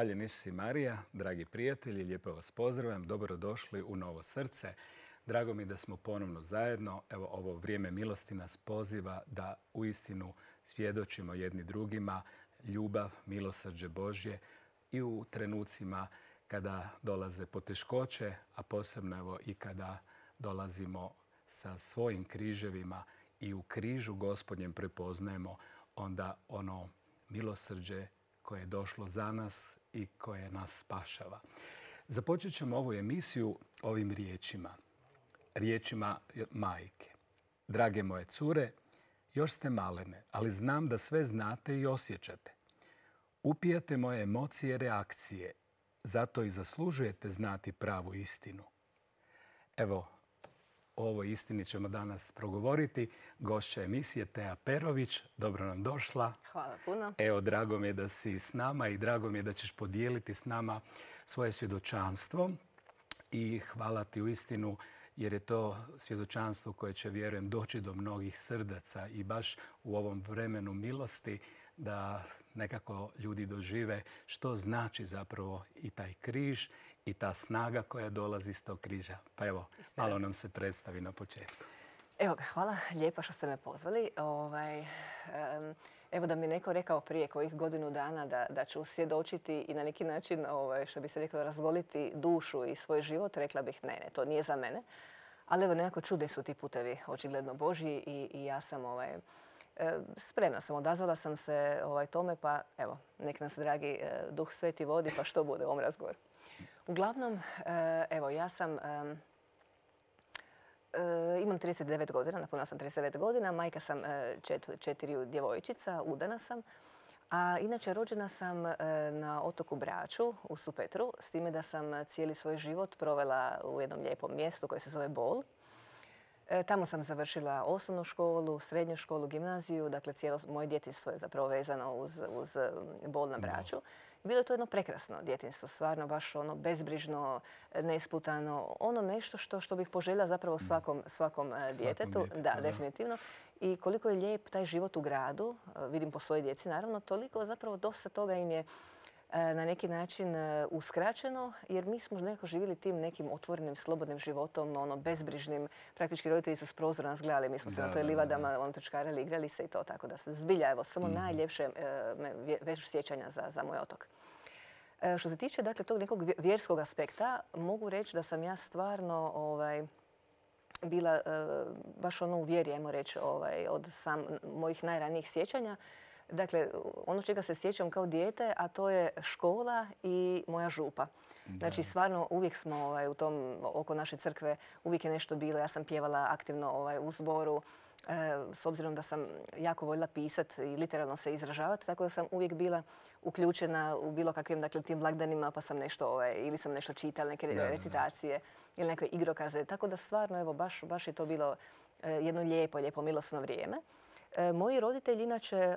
Hvaljen Isus i Marija, dragi prijatelji, lijepo vas pozdravljam, dobrodošli u Novo srce. Drago mi da smo ponovno zajedno. Evo, ovo vrijeme milosti nas poziva da uistinu svjedočimo jedni drugima ljubav, milosrđe Božje i u trenucima kada dolaze poteškoće, a posebno evo i kada dolazimo sa svojim križevima i u križu Gospodnjem prepoznajemo onda ono milosrđe koje je došlo za nas i koje nas spašava. Započet ćemo ovu emisiju ovim riječima. Riječima majke. Drage moje cure, još ste malene, ali znam da sve znate i osjećate. Upijate moje emocije i reakcije, zato i zaslužujete znati pravu istinu. Evo, o ovoj istini ćemo danas progovoriti. Gošća emisije Teja Perović, dobro nam došla. Hvala puno. Evo, drago mi je da si s nama i drago mi je da ćeš podijeliti s nama svoje svjedočanstvo. I hvala ti u istinu jer je to svjedočanstvo koje će, vjerujem, doći do mnogih srdaca i baš u ovom vremenu milosti da nekako ljudi dožive što znači zapravo i taj križ i ta snaga koja dolazi iz tog križa. Pa evo, malo nam se predstavi na početku. Evo ga, hvala lijepa što ste me pozvali. Evo da mi neko rekao prije kojih godinu dana da ću svjedočiti i na neki način, što bi se reklo, razgoliti dušu i svoj život, rekla bih ne, to nije za mene. Ali evo, nekako čudni su ti putevi, očigledno Božji i ja sam spremna sam, odazvala sam se tome, pa evo, nek nas dragi Duh Sveti vodi, pa što bude u ovom razgovoru. Uglavnom, evo, ja sam, imam 39 godina, napunila sam 39 godina, majka sam četiri djevojčica, udana sam. A inače, rođena sam na otoku Braču u Supetru, s time da sam cijeli svoj život provela u jednom lijepom mjestu koje se zove Bol. Tamo sam završila osnovnu školu, srednju školu, gimnaziju, dakle cijelo moje djetinjstvo je zapravo vezano uz Bol na Braču. Bilo je to jedno prekrasno djetinjstvo, stvarno baš ono bezbrižno, nesputano, ono nešto što bih poželjela zapravo svakom djetetu. Da, definitivno. I koliko je lijep taj život u gradu, vidim po svojoj djeci naravno, toliko zapravo dosta toga im je na neki način uskraćeno, jer mi smo nekako živjeli tim nekim otvorenim, slobodnim životom, ono bezbrižnim. Praktički roditelji su s prozora nas gledali, mi smo se na toj livadama trčkarali, igrali se i to, tako da se zbilja, evo, samo najljepše vežu sjećanja za moj otok. Što se tiče, dakle, tog nekog vjerskog aspekta, mogu reći da sam ja stvarno bila baš ono u vjeri, ajmo reći, od mojih najranijih sjećanja. Dakle, ono čega se sjećam kao dijete, a to je škola i moja župa. Znači, stvarno uvijek smo oko naše crkve, uvijek je nešto bilo. Ja sam pjevala aktivno u zboru, s obzirom da sam jako voljela pisati i literalno se izražavati, tako da sam uvijek bila uključena u bilo kakvim, dakle, tim blagdanima, pa sam nešto, ili sam nešto čitala, neke recitacije ili neke igrokaze. Tako da stvarno, evo, baš je to bilo jedno lijepo milosno vrijeme. Moji roditelji inače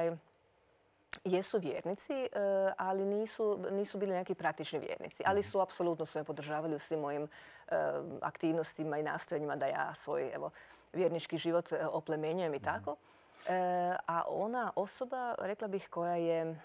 jesu vjernici, ali nisu bili neki praktični vjernici. Ali su apsolutno me podržavali u svim mojim aktivnostima i nastojanjima da ja svoj vjernički život oplemenjujem i tako. A ona osoba, rekla bih, koja je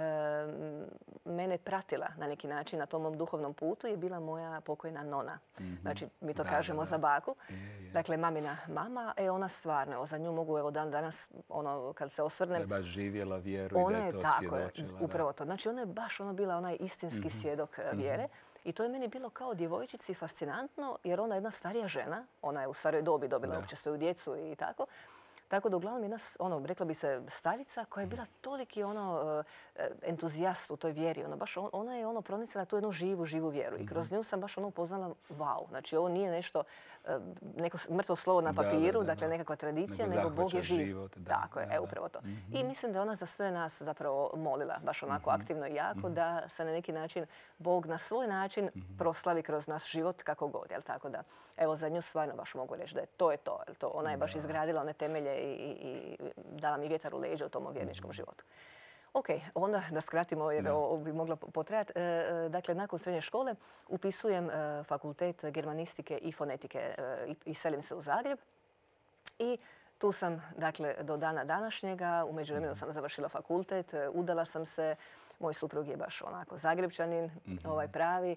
mene pratila na neki način na tom mom duhovnom putu je bila moja pokojna nona. Znači, mi to kažemo za baku. Dakle, mamina mama, ona stvarno, za nju mogu danas, kad se osvrnem... Da je baš živjela vjeru i da je to svjedočila. Upravo to. Znači, ona je baš bila onaj istinski svjedok vjere. I to je meni bilo kao djevojčici fascinantno, jer ona je jedna starija žena, ona je u staroj dobi dobila uopće svoju djecu i tako. Tako da uglavnom jedna, rekla bi se, starica koja je bila toliki entuzijast u toj vjeri. Ona je pronicala tu jednu živu vjeru. I kroz nju sam baš upoznala wow. Znači ovo nije neko mrtvo slovo na papiru, dakle nekakva tradicija, nego Bog je živ. Tako je, upravo to. I mislim da je ona za sve nas zapravo molila baš onako aktivno i jako da se na neki način Bog na svoj način proslavi kroz naš život kako god. Tako da, evo, za nju stvarno baš mogu reći da je to. Ona je baš izgradila one temelje i dala mi vjetar u leđa u tom vjerničkom životu. Ok, onda da skratimo jer ovo bi moglo potrajati. Dakle, nakon srednje škole upisujem fakultet germanistike i fonetike i selim se u Zagreb. I tu sam, dakle, do dana današnjega. U međuvremenu sam završila fakultet, udala sam se, Moj suprug je baš onako Zagrebčanin, pravi.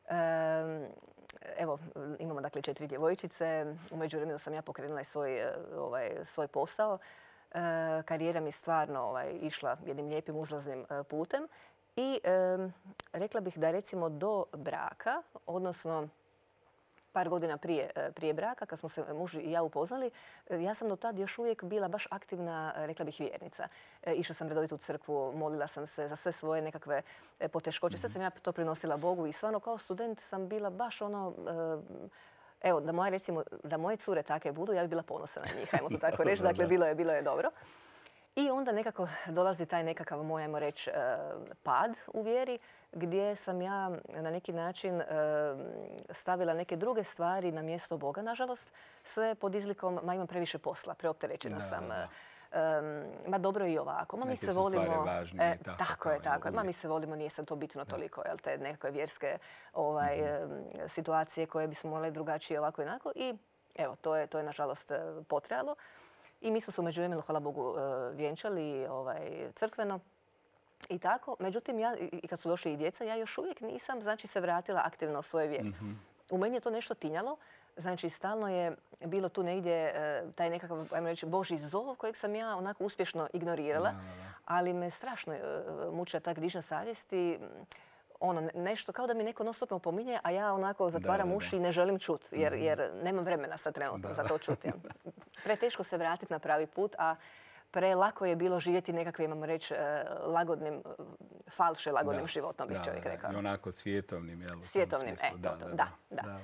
Evo, imamo dakle 4 djevojčice. U međuvremenu sam ja pokrenula svoj posao. Karijera mi je stvarno išla jednim lijepim uzlaznim putem. I rekla bih da recimo do braka, odnosno par godina prije braka, kad smo se muž i ja upoznali, ja sam do tad još uvijek bila baš aktivna, rekla bih, vjernica. Išla sam redovito u crkvu, molila sam se za sve svoje nekakve poteškoće. Sve sam ja to prinosila Bogu i stvarno kao student sam bila baš evo, da moje cure takve budu, ja bi bila ponosna na njih, ajmo to tako reći. Dakle, bilo je dobro. I onda nekako dolazi taj nekakav moj, ajmo reći, pad u vjeri, gdje sam ja na neki način stavila neke druge stvari na mjesto Boga, nažalost. Sve pod izlikom, imam previše posla, preopterećena sam. Ma dobro je i ovako. Neke su stvari važnije. Tako je. Mi se volimo, nije sad to bitno toliko. Te nekakve vjerske situacije koje bismo morali drugačije ovako i onako. I evo, to je nažalost potrajalo. I mi smo se u međuvremenu, hvala Bogu, vjenčali crkveno i tako. Međutim, i kad su došli i djeca, ja još uvijek nisam, se vratila aktivno u svoje vjeri. U meni je to nešto tinjalo. Znači, stalno je bilo tu negdje taj nekakav, ajmo reći, Božji zov kojeg sam ja onako uspješno ignorirala. Ali me strašno mučila ta grižnja savjesti. Nešto kao da mi neko non stop opominje, a ja onako zatvaram uši i ne želim čuti, jer nemam vremena sad trenutno za to čuti. Preteško se vratiti na pravi put, a prelako je bilo živjeti nekakvim, imamo reći, lagodnim životom, bi čovjek rekao. I onako svjetovnim, jel? Svjetovnim, da.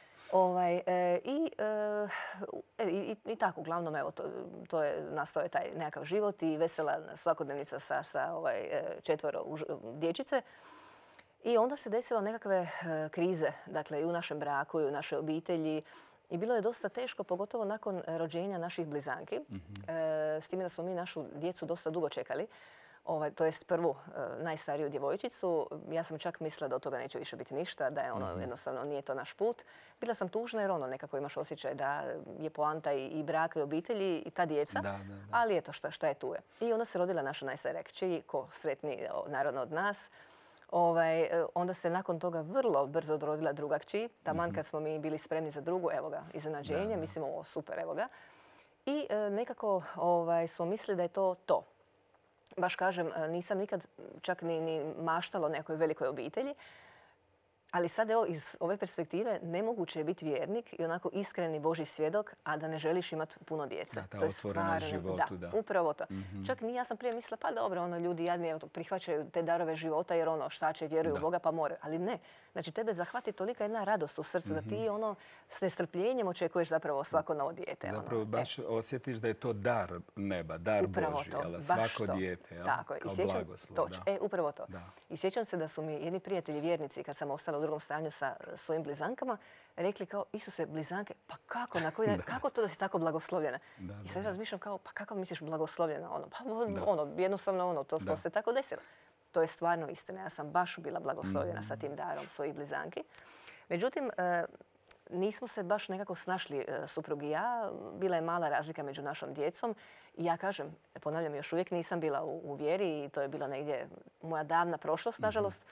I tako, uglavnom, evo, to je nastao je taj nekakav život i vesela svakodnevnica sa 4 dječice. I onda se desilo nekakve krize, dakle i u našem braku i u našoj obitelji. I bilo je dosta teško, pogotovo nakon rođenja naših blizanki. S time da smo mi našu djecu dosta dugo čekali. To jest prvu najstariju djevojčicu. Ja sam čak mislila da od toga neće više biti ništa, da je jednostavno nije to naš put. Bila sam tužna jer nekako imaš osjećaj da je poanta i braka i obitelji i ta djeca. Ali eto, šta je tu je. I onda se rodila naša najstarija kćer, ko sretniji naravno od nas. Onda se nakon toga vrlo brzo rodila druga kći. Taman kad smo mi bili spremni za drugu, evo ga, iznenađenje. Mislimo, ovo super, evo ga. I nekako smo mislili da je to to. Baš kažem, nisam nikad čak ni maštala o nekoj velikoj obitelji. Ali sad, evo, iz ove perspektive nemoguće je biti vjernik i onako iskreni Božji svjedok, a da ne želiš imati puno djece. Da, ta otvorenost životu, da. Upravo to. Čak ja sam prije mislila, pa dobro, ljudi jadni prihvaćaju te darove života jer šta će, vjeruju u Boga pa moraju. Ali ne. Znači, tebe zahvati tolika jedna radost u srcu da ti s nestrpljenjem očekuješ zapravo svako novo dijete. Zapravo baš osjetiš da je to dar neba, dar Božji, svako dijete, kao blagoslov. Upravo to. I sjećam se da su mi jedni prijatelji vjernici, kad sam ostala u drugom stanju sa svojim blizankama, rekli kao, Isuse, blizanke, pa kako, kako to da si tako blagoslovljena? I sad razmišljam kao, pa kako misliš blagoslovljena? Jednostavno to se tako desilo. To je stvarno istina. Ja sam baš bila blagoslovljena sa tim darom svojih blizanki. Međutim, nismo se baš nekako snašli, suprug i ja. Bila je mala razlika među našom djecom. I ja kažem, ponavljam, još uvijek nisam bila u vjeri i to je bila negdje moja davna prošlost, nažalost.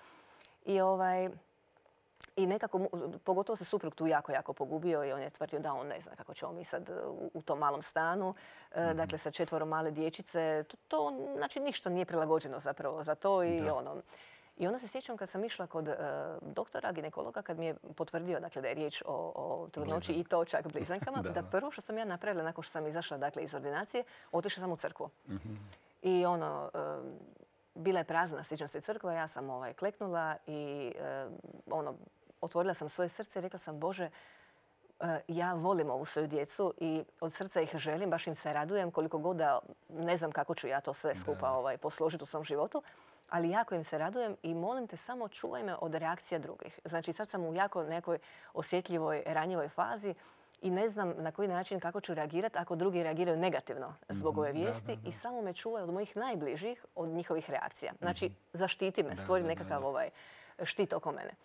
I nekako, pogotovo se suprug tu jako pogubio i on je tvrdio da on ne zna kako ćemo mi sad u tom malom stanu. Dakle, sa 4 male dječice. To, znači, ništa nije prilagođeno zapravo za to i I onda se sjećam kad sam išla kod doktora, ginekologa, kad mi je potvrdio da je riječ o trudnoći i to čak blizankama, da prvo što sam ja napravila nakon što sam izašla iz ordinacije, otišla sam u crkvu. I bila je prazna, sjećam se, crkva, ja sam kleknula i otvorila sam svoje srce i rekla sam, Bože, ja volim ovu svoju djecu i od srca ih želim, baš im se radujem, koliko god da ne znam kako ću ja to sve skupa posložiti u svom životu, ali jako im se radujem i molim te, samo čuvaj me od reakcija drugih. Znači, sad sam u jako nekoj osjetljivoj, ranjivoj fazi i ne znam na koji način kako ću reagirati ako drugi reagiraju negativno zbog ove vijesti i samo me čuvaj od mojih najbližih, od njihovih reakcija. Znači, zaštiti me, stvori nekakav štit oko mene.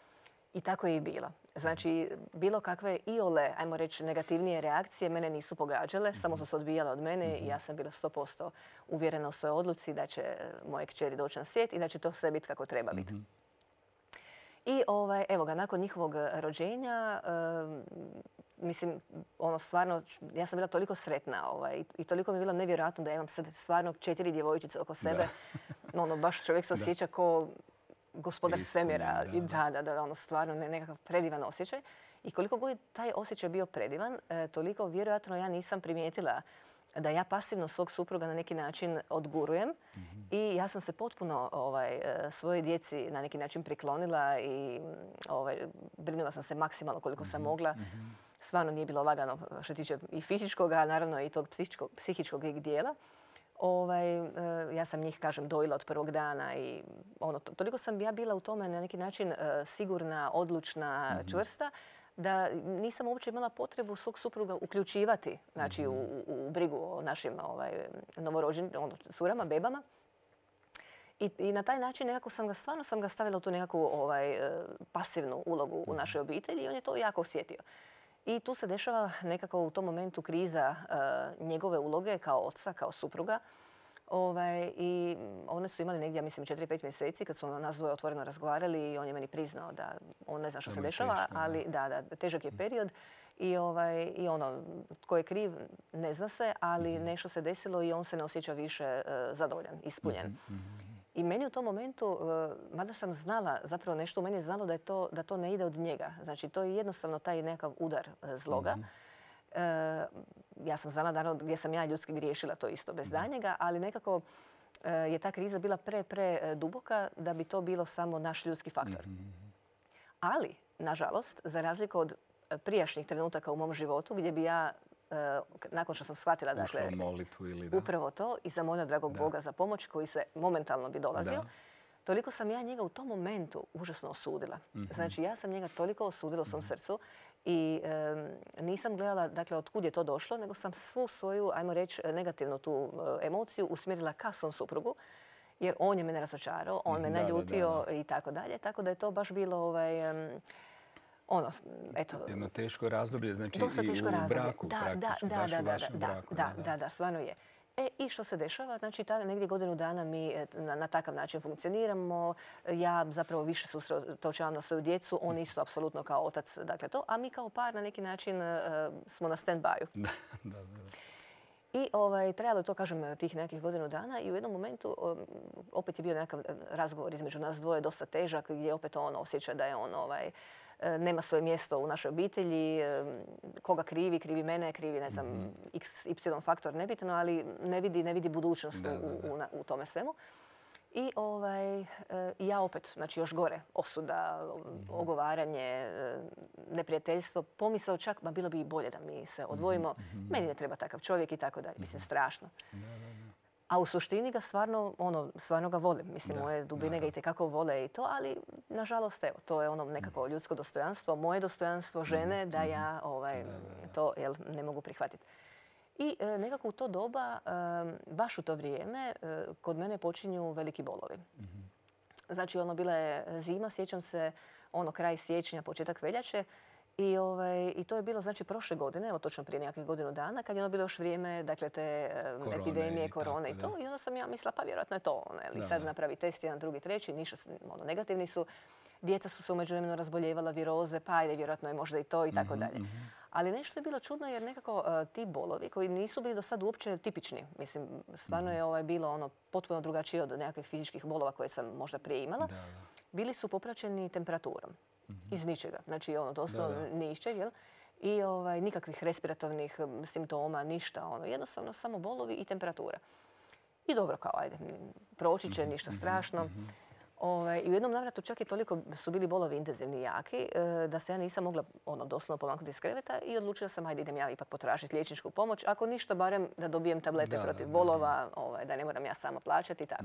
I tako je i bilo. Znači, bilo kakve iole, ajmo reći, negativnije reakcije mene nisu pogađale, samo su se odbijale od mene i ja sam bila 100% uvjerena u svojoj odluci da će moje kćeri doći na svijet i da će to sve biti kako treba biti. I evo ga, nakon njihovog rođenja, mislim, ono stvarno, ja sam bila toliko sretna i toliko mi je bilo nevjerojatno da imam sad stvarno 4 djevojčice oko sebe. Ono, baš čovjek se osjeća ko gospodar svemira. Da, ono stvarno nekakav predivan osjećaj. I koliko god je taj osjećaj bio predivan, toliko vjerojatno ja nisam primijetila da ja pasivno svog supruga na neki način odgurujem. I ja sam se potpuno svojoj djeci na neki način priklonila i brinula sam se maksimalno koliko sam mogla. Stvarno nije bilo lagano što tiče i fizičkog, a naravno i tog psihičkog dijela. Ja sam njih, kažem, dojila od prvog dana i toliko sam ja bila u tome na neki način sigurna, odlučna, čvrsta, da nisam uopće imala potrebu svog supruga uključivati, znači, u brigu o našim novorođenim curama, bebama. I na taj način nekako stvarno sam ga stavila u tu nekakvu pasivnu ulogu u našoj obitelji i on je to jako osjetio. I tu se dešava nekako u tom momentu kriza njegove uloge kao oca, kao supruga. I one su imali negdje, ja mislim, 4-5 mjeseci kad su nas dvoje otvoreno razgovarali i on je meni priznao da on ne zna što se dešava, ali da, težak je period. I tko je kriv ne zna se, ali nešto se desilo i on se ne osjeća više zadovoljan, ispunjen. I meni u tom momentu, mada sam znala, zapravo nešto u meni je znalo da to ne ide od njega. Znači, to je jednostavno taj nekakav udar zloga. Ja sam znala, naravno, gdje sam ja ljudski griješila, to isto bez danjega, ali nekako je ta kriza bila pre duboka da bi to bilo samo naš ljudski faktor. Ali, nažalost, za razliku od prijašnjih trenutaka u mom životu, gdje bi ja nakon što sam shvatila, dakle, upravo to i zamolila dragog Boga za pomoć koji se momentalno bi dolazio, toliko sam ja njega u tom momentu užasno osudila. Znači, ja sam njega toliko osudila u svom srcu i nisam gledala, dakle, od kud je to došlo, nego sam svu svoju, ajmo reći, negativnu tu emociju usmjerila ka svom suprugu, jer on je mene razočarao, on me naljutio i tako dalje. Tako da je to baš bilo jedno teško razdoblje, znači i u braku praktično, baš u vašem braku. Da, stvarno je. I što se dešava? Znači, negdje godinu dana mi na takav način funkcioniramo. Ja zapravo više se usredotočavam na svoju djecu. On isto apsolutno kao otac, dakle to. A mi kao par na neki način smo na stand-byu. I trajalo je to, kažem, tih nekih godinu dana i u jednom momentu opet je bio nekakav razgovor između nas dvoje dosta težak gdje opet on osjeća da je on nema svoje mjesto u našoj obitelji, koga krivi mene, krivi, ne znam, x, y faktor, nebitno, ali ne vidi budućnost u tome svemu. I ja opet, znači još gore, osuda, ogovaranje, neprijateljstvo, pomisao čak, ma bilo bi i bolje da mi se odvojimo, meni ne treba takav čovjek i tako dalje. Mislim, strašno. A u suštini ga stvarno ga volim. Mislim, moje dubine ga itekako vole i to, ali nažalost, evo, to je nekako ljudsko dostojanstvo, moje dostojanstvo žene da ja to ne mogu prihvatiti. I nekako u to doba, baš u to vrijeme, kod mene počinju veliki bolovi. Znači, bila je zima, sjećam se, kraj siječnja, početak veljače. I to je bilo, znači, prošle godine, evo točno prije nekakvih godinu dana, kad je bilo još vrijeme, dakle, te epidemije, korone i to. I onda sam ja mislila, pa vjerojatno je to. Sad napravi test, jedan, drugi, treći, ništa, negativni su. Djeca su se u međuvremenu razboljevala viroze, pa ajde, vjerojatno je možda i to i tako dalje. Ali nešto je bilo čudno jer nekako ti bolovi koji nisu bili do sad uopće tipični. Mislim, stvarno je bilo potpuno drugačije od nekakvih fizičkih bolova koje sam možda prije imala. Bili su popraćeni temperaturom. Iz ničega. Znači, doslovno ni iz čega, i nikakvih respiratornih simptoma, ništa. Jednostavno samo bolovi i temperatura. I dobro, kao ajde, proći će, ništa strašno. I u jednom navratu čak i toliko su bili bolovi intenzivni i jaki da se ja nisam mogla doslovno pomaknuti iz kreveta i odlučila sam, ajde, idem ja ipak potražiti liječničku pomoć. Ako ništa, barem da dobijem tablete protiv bolova, da ne moram ja sama plaćati i tako.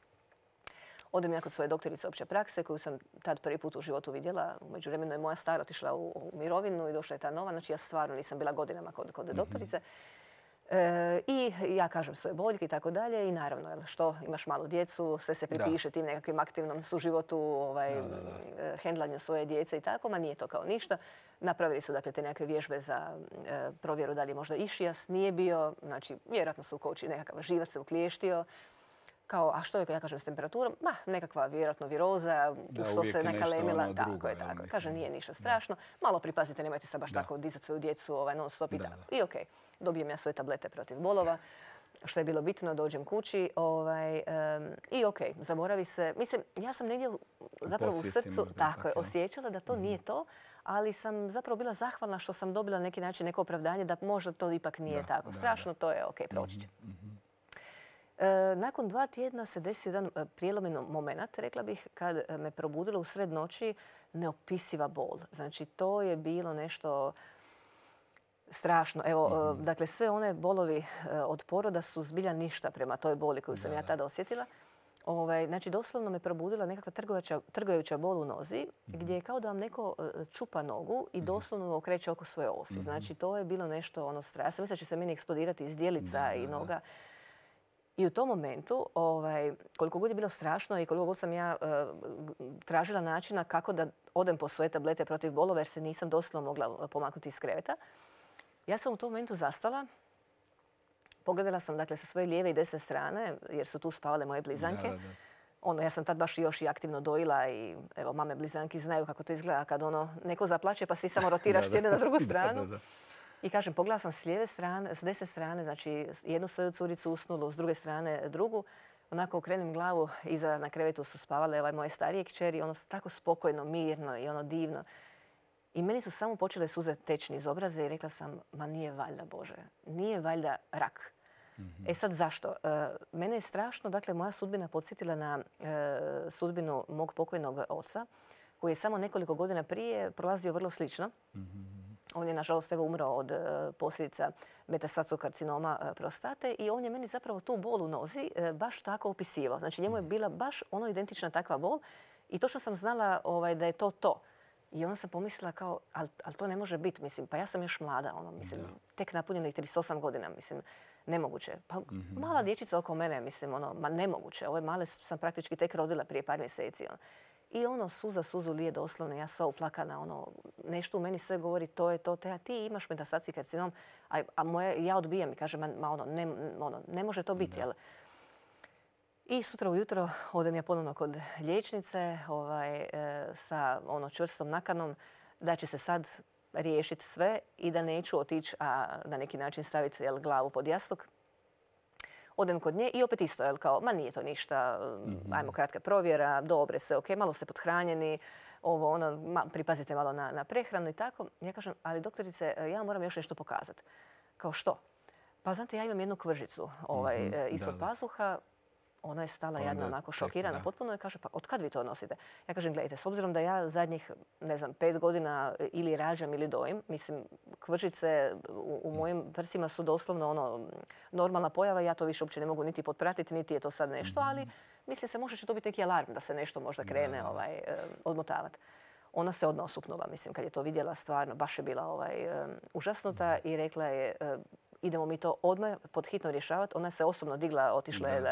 Odem ja kod svoje doktorice opće prakse koju sam tad prvi put u životu vidjela. U međuvremenu je moja stara otišla u mirovinu i došla je ta nova. Znači, ja stvarno nisam bila godinama kod doktorice. I ja kažem svoje boljke i tako dalje. I naravno, što imaš malu djecu, sve se pripiše tim nekakvim aktivnom suživotu, hendlanju svoje djece i tako, ma nije to kao ništa. Napravili su dakle te nekakve vježbe za provjeru da li je možda išijas, nije bio, znači vjerojatno su u koči nekakav živac se uklještio. Kao, a što je, ja kažem, s temperaturom? Ma, nekakva vjerojatno viroza, uz to se nakalemila. Tako je, tako. Kaže, nije ništa strašno. Malo pripazite, nemojte se baš tako dizati svoju djecu non stop i tako. I okej, dobijem ja svoje tablete protiv bolova, što je bilo bitno, dođem kući i okej, zaboravi se. Mislim, ja sam negdje zapravo u srcu osjećala da to nije to, ali sam zapravo bila zahvalna što sam dobila na neki način neko opravdanje da možda to ipak nije tako strašno, to je okej, proći će. Nakon 2 tjedna se desio jedan prijelomni moment, rekla bih, kad me probudilo u sred noći neopisiva bol. Znači, to je bilo nešto strašno. Evo, dakle, sve one bolovi od poroda su zbilja ništa prema toj boli koju sam ja tada osjetila. Znači, doslovno me probudila nekakva trgajuća bol u nozi, gdje je kao da vam neko čupa nogu i doslovno okreće oko svoje osi. Znači, to je bilo nešto strašno. Ja sam mislila da će se meni eksplodirati iz dijelica i noga. I u tom momentu, koliko god je bilo strašno i koliko god sam ja tražila načina kako da odem po svoje tablete protiv bolova jer se nisam doslovno mogla pomaknuti iz kreveta, ja sam u tom momentu zastala. Pogledala sam dakle sa svoje lijeve i desne strane jer su tu spavale moje blizanke. Ja sam tad baš još i aktivno dojila i evo, mame blizanki znaju kako to izgleda kad neko zaplače pa si samo rotiraš s jedne na drugu stranu. I kažem, pogledala sam s lijeve strane, s desne strane, znači jednu svoju curicu usnulu, s druge strane drugu. Onako okrenem glavu, iza na krevetu su spavale moje starije kćeri, tako spokojno, mirno i divno. I meni su samo počele suze teći iz obraza i rekla sam, ma nije valjda, Bože, nije valjda rak. E sad zašto? Mene je strašno, dakle, moja sudbina podsjetila na sudbinu mog pokojnog oca, koji je samo nekoliko godina prije prolazio vrlo slično. On je, nažalost, umro od posljedica metastatskog karcinoma prostate i on je meni zapravo tu bol u nozi baš tako opisivao. Znači, njemu je bila baš identična takva bol i točno sam znala da je to to. I onda sam pomislila kao, ali to ne može biti, mislim, pa ja sam još mlada, tek napunjenih 38 godina, mislim, nemoguće. Pa mala dječica oko mene, mislim, ma nemoguće. Ove male sam praktički tek rodila prije par mjeseci. I suzu lije doslovno, ja sva uplakana, nešto u meni sve govori to je to, ti imaš metastatski karcinom, a ja odbijam i kažem, ne može to biti, jel? I sutra ujutro odem ja ponovno kod liječnice sa čvrstom nakanom da će se sad riješiti sve i da neću otići, a na neki način staviti glavu pod jastuk. Odem kod nje i opet isto, kao, ma nije to ništa, ajmo kratka provjera, dobre, sve ok, malo ste pothranjeni, pripazite malo na prehranu i tako. Ja kažem, ali doktorice, ja moram još nešto pokazati. Kao što? Pa znate, ja imam jednu kvržicu ispod pazuha. Ona je stala jadna, onako šokirana potpuno i kaže, pa od kad vi to nosite? Ja kažem, gledajte, s obzirom da ja zadnjih, 5 godina ili rađam ili dojim, mislim, kvržice u mojim prsima su doslovno normalna pojava, ja to više uopće ne mogu niti potpratiti, niti je to sad nešto, ali mislim se možda će to biti neki alarm da se nešto možda krene odmotavati. Ona se odmah osupnula, mislim, kad je to vidjela stvarno, baš je bila užasnuta i rekla je, idemo mi to odmah pod hitno rješavati. Ona se osobno digla, otišla je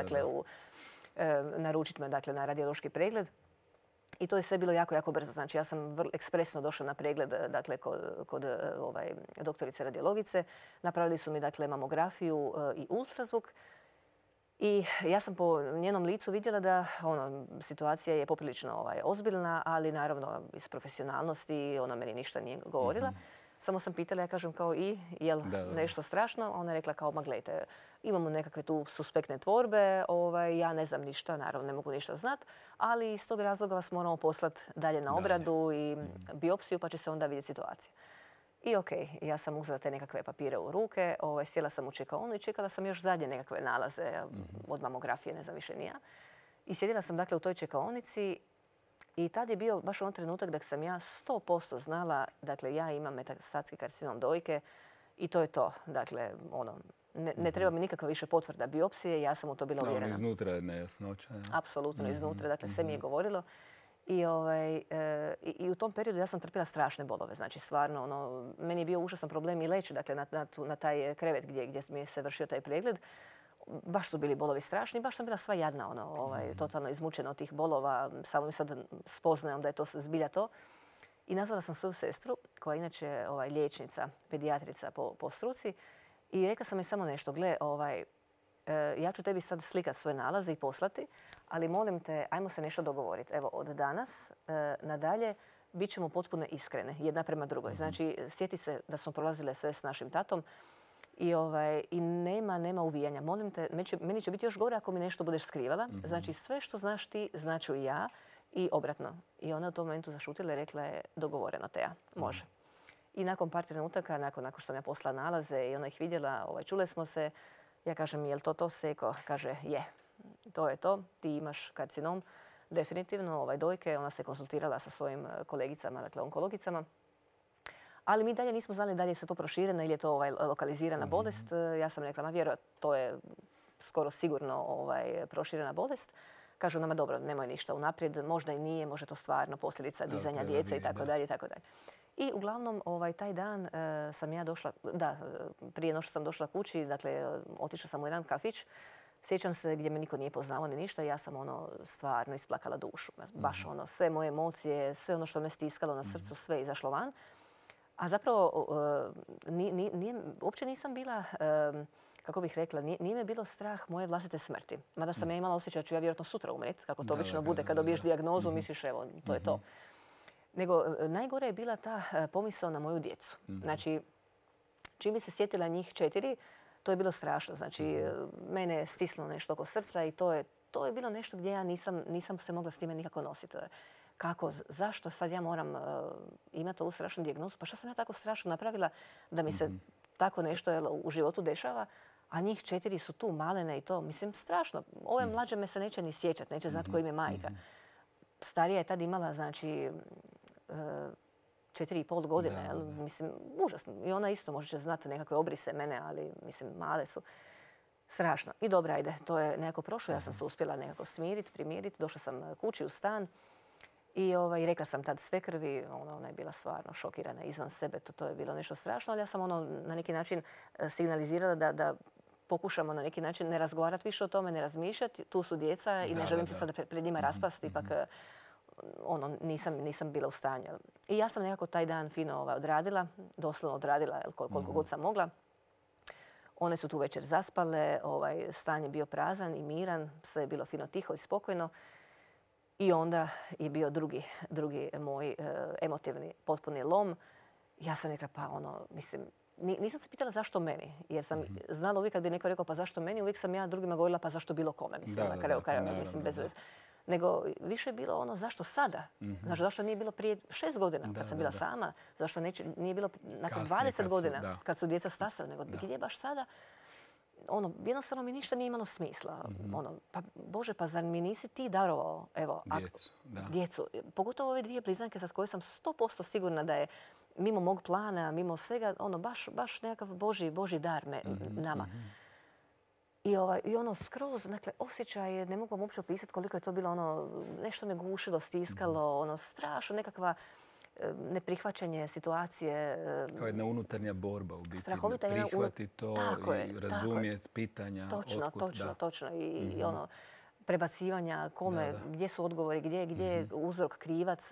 naručiti me na radiološki pregled. I to je sve bilo jako, jako brzo. Znači, ja sam ekspresno došla na pregled kod doktorice radiologice. Napravili su mi mamografiju i ultrazvuk. I ja sam po njenom licu vidjela da situacija je poprilično ozbiljna, ali naravno iz profesionalnosti ona meni ništa nije govorila. Samo sam pitala, ja kažem kao jel nešto strašno? Ona je rekla kao, ma gledajte, imamo nekakve tu suspektne tvorbe, ja ne znam ništa, naravno ne mogu ništa znat, ali iz tog razloga vas moramo poslati dalje na obradu i biopsiju pa će se onda vidjeti situacija. I ja sam uzela te nekakve papire u ruke, sjela sam u čekaonu i čekala sam još zadnje nekakve nalaze od mamografije, ne znam više ni ja. I sjedila sam dakle u toj čekaonici. I tad je bio baš on trenutak da sam ja 100% znala, dakle, ja imam metastatski karcinom dojke i to je to. Dakle, ne treba mi nikakva više potvrda biopsije, ja sam u to bila uvjerena. Iznutra je nejasnoća. Apsolutno iznutra, dakle, sve mi je govorilo. I u tom periodu ja sam trpila strašne bolove. Znači, stvarno, meni je bio užasan problem i leći, dakle, na taj krevet gdje mi se vršio taj pregled. Baš su bili bolovi strašni, baš sam bila sva jadna, totalno izmučena od tih bolova. Samo mi sad spoznajem da je to zbilja to. I nazvala sam svoju sestru, koja je inače liječnica, pedijatrica po struci. I rekla sam joj samo nešto, gle, ja ću tebi sad slikati svoje nalaze i poslati, ali molim te, ajmo se nešto dogovoriti. Evo, od danas nadalje bit ćemo potpuno iskrene, jedna prema drugoj. Znači, sjeti se da smo prolazile sve s našim tatom i nema uvijanja. Molim te, meni će biti još gore ako mi nešto budeš skrivala. Znači, sve što znaš ti, znaću i ja i obratno. I ona u tom momentu zašutila i rekla je, dogovoreno, Teja, može. I nakon par trenutaka, nakon što sam ja poslala nalaze i ona ih vidjela, čule smo se. Ja kažem, jel to Seko? Kaže, je, to je to. Ti imaš karcinom, definitivno, dojke. Ona se konsultirala sa svojim kolegicama, dakle onkologicama. Ali mi dalje nismo znali da li je se to prošireno ili je to lokalizirana bolest. Ja sam rekla, vjerojatno, to je skoro sigurno proširena bolest. Kažu nama, dobro, nemoj ništa unaprijed, možda i nije, možda to stvarno posljedica dizanja djece i tako dalje i tako dalje. I uglavnom, taj dan sam ja došla, prije no što sam došla kući, dakle, otišla sam u jedan kafić. Sjećam se gdje me niko nije poznavao ni ništa i ja sam stvarno isplakala dušu. Baš sve moje emocije, sve ono što me stiskalo na srcu, sve izašlo van. A zapravo, uopće nisam bila, kako bih rekla, nije me bilo strah moje vlastite smrti. Mada sam ja imala osjećaj da ću ja vjerojatno sutra umreti, kako to obično bude kad dobiješ dijagnozu, misliš evo, to je to. Nego, najgore je bila ta pomisao na moju djecu. Znači, čim bi se sjetila njih 4, to je bilo strašno. Znači, mene je stisnulo nešto oko srca i to je bilo nešto gdje ja nisam se mogla s time nikako nositi. Kako, zašto sad ja moram imati ovu strašnu dijagnozu? Pa što sam ja tako strašno napravila da mi se tako nešto u životu dešava, a njih 4 su tu malene i to. Mislim, strašno. Ove mlađe me se neće ni sjećati, neće znati ko im je majka. Starija je tad imala, znači, 4,5 godine. Mislim, užasno. I ona isto može znati nekakve obrise mene, ali, mislim, male su. Strašno. I dobro, ajde, to je nekako prošlo. Ja sam se uspjela nekako smiriti, primiriti. Došla sam kući u stan. I rekla sam tad svekrvi, ona je bila stvarno šokirana izvan sebe, to je bilo nešto strašno, ali ja sam na neki način signalizirala da pokušamo na neki način ne razgovarati više o tome, ne razmišljati. Tu su djeca i ne želim se sada pred njima raspasti, ipak nisam bila u stanju. I ja sam nekako taj dan fino odradila, doslovno odradila koliko god sam mogla. One su tu večer zaspale, stan je bio prazan i miran, sve je bilo fino tiho i spokojno. I onda je bio drugi moj emotivni potpuni lom. Ja sam rekla, mislim, nisam se pitala zašto meni. Jer sam znala uvijek kad bi neko rekao pa zašto meni, uvijek sam ja drugima govorila pa zašto bilo kome. Mislim, na kraju krajeva, mislim, bez veze. Nego više je bilo zašto sada? Znači, zašto nije bilo prije 6 godina kad sam bila sama? Zašto nije bilo nakon 20 godina kad su djeca stasala? Nego gdje baš sada? Jednostavno mi ništa nije imalo smisla. Pa Bože, pa zar mi nisi ti darovao djecu? Pogotovo ove 2 blizanke za koje sam 100% sigurna da je mimo mog plana, mimo svega, baš nekakav Božji dar nama. I skroz, dakle, osjećaj, ne mogu vam uopće opisati koliko je to bilo nešto me gušilo, stiskalo, strašno nekakva neprihvaćanje situacije. Kao jedna unutarnja borba u biti. Strahovita prihvati to i razumjeti pitanja. Točno. I prebacivanja kome, gdje su odgovori, gdje je uzrok, krivac.